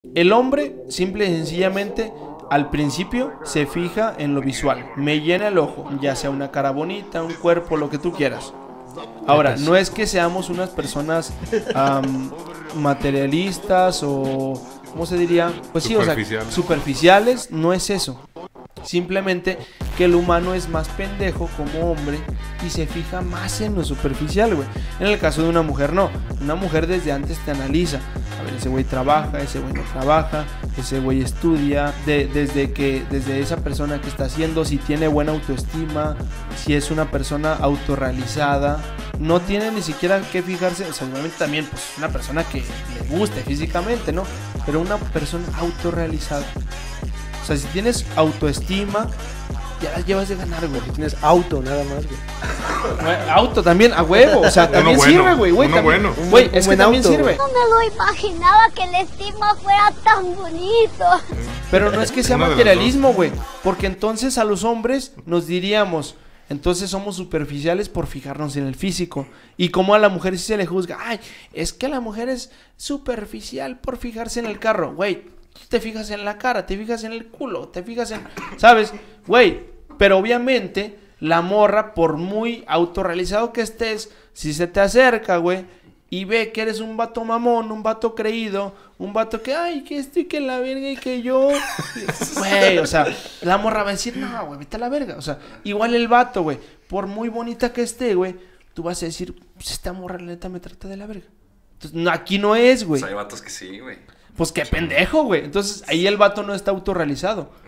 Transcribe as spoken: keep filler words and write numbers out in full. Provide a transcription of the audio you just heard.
El hombre, simple y sencillamente, al principio se fija en lo visual. Me llena el ojo, ya sea una cara bonita, un cuerpo, lo que tú quieras. Ahora, no es que seamos unas personas um, materialistas o... ¿Cómo se diría? Pues sí, o sea, superficiales, no es eso. Simplemente que el humano es más pendejo como hombre y se fija más en lo superficial, güey. En el caso de una mujer, no. Una mujer desde antes te analiza. A ver, ese güey trabaja, ese güey no trabaja, ese güey estudia. De, desde que, desde esa persona que está haciendo, si tiene buena autoestima, si es una persona autorrealizada. No tiene ni siquiera que fijarse, o sea, normalmente también, pues, una persona que le guste físicamente, ¿no? Pero una persona autorrealizada. O sea, si tienes autoestima, ya las llevas de ganar, güey. Si tienes auto, nada más, güey. Auto también, a huevo. O sea, también bueno, sirve, güey. Güey, uno bueno. Güey, es que también auto, sirve. No me lo imaginaba que el estima fuera tan bonito. Pero no es que sea Una de las materialismo, güey. Porque entonces a los hombres nos diríamos... Entonces somos superficiales por fijarnos en el físico. Y como a la mujer sí se le juzga. Ay, es que la mujer es superficial por fijarse en el carro. Güey, tú te fijas en la cara, te fijas en el culo, te fijas en... ¿Sabes? Güey, pero obviamente la morra, por muy autorrealizado que estés, si se te acerca, güey, y ve que eres un vato mamón, un vato creído, un vato que, ay, que estoy que la verga y que yo... Güey, o sea, la morra va a decir, no, güey, vete a la verga. O sea, igual el vato, güey, por muy bonita que esté, güey, tú vas a decir, pues esta morra la neta me trata de la verga. Entonces, no, aquí no es, güey. Pues hay vatos que sí, güey. Pues qué pendejo, güey. Entonces, ahí el vato no está autorrealizado.